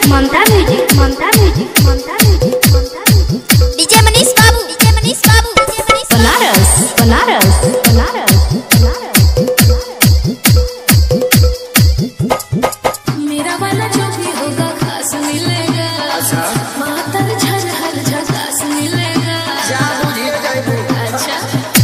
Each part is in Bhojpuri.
ममता music Mamta music Mamta music Mamta music DJ Manish Babu Banaras Banaras Banaras मेरा वाला जो भी होगा खास मिलेगा। अच्छा मातर झल हर झकास मिलेगा। अच्छा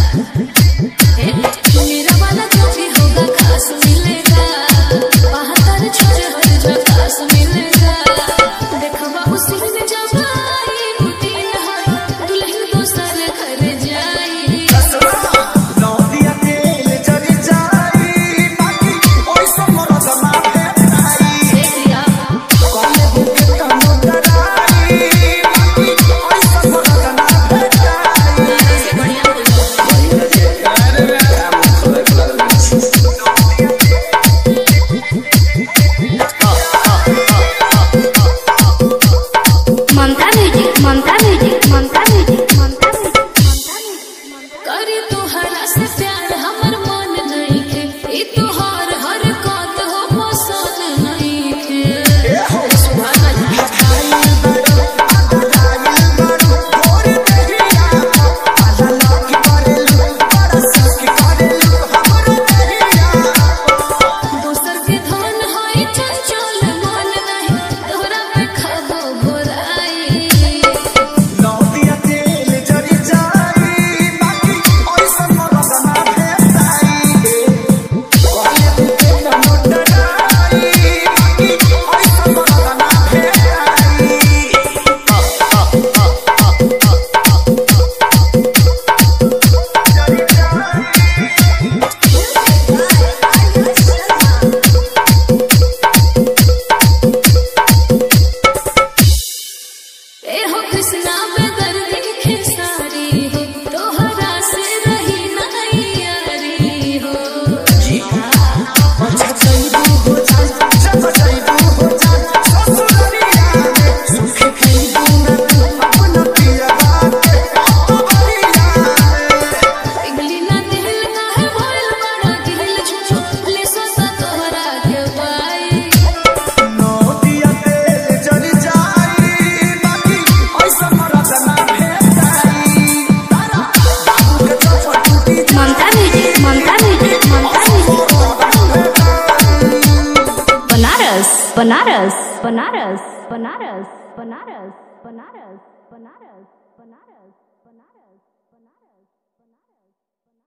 मेरा वाला जो भी होगा खास मिलेगा। मातर झल हर झकास मिलेगा। देखवा उसी में जब आई रूटीन है दुल्हन दोसर घर जाई। नौदिया तेल जरी जाई बाकी ओइ समर जमा देखिया कौने बुके तनो डराई बाकी ओइ समर जमा से बढ़िया Mamta music Mamta music Mamta music Mamta music करे तोहरा से प्यार हमर मन नहीं खे। ई तोहर हर बात हो पसंद नहीं खे। दोसर के धन है चंचल मन नहीं तोहरा पे खबो घोराई। नौदिया तेल जरी जाई बाकी ओइ समर जमा कौने बुके तनो डराई बाकी ओइ समर जमा ए हो कृष्णा में दर्द खेसारी हो तोहरा से रही नहीं यारी हो। पिघली ना दिल का है भइल बड़ा दिल छुछो ले सोता तोहरा के पाई। नौदिया तेल जरी जाई बाकी ओइ समर जमा बाबू के चौपट टूटी Mamta music Mamta music Mamta music Banaras Banaras Banaras Banaras Banaras Banaras